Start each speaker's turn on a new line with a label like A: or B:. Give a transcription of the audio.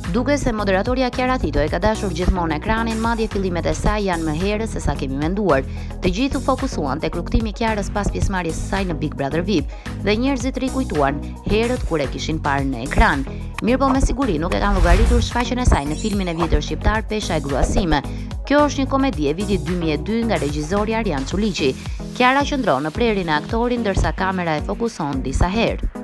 A: Duke se moderatoria Kiara Tito e ka dashur gjithmonë ekranin, madje fillimet e saj janë më herës se sa kemi menduar. Të gjithë u fokusuan tek rrugtimi i Kiarës pas pjesëmarrjes së saj në Big Brother VIP dhe njerëzit rikujtuan herët kur e kishin parë në ekran. Mirpo me siguri nuk e kanë llogaritur shfaqjen e saj në filmin e vjetër shqiptar Pesha e gruas sime. Kjo është një komedi e vitit 2002 nga regjizori Arjan Çuliçi. Kiara qëndron në prerjen e aktorit ndërsa kamera e fokuson disa herë.